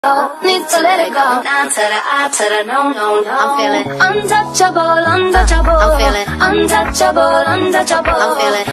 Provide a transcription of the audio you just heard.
Need to let it go. Nah to the I to the no, no, no. I'm feeling untouchable, untouchable. I'm feeling untouchable, untouchable. I'm feeling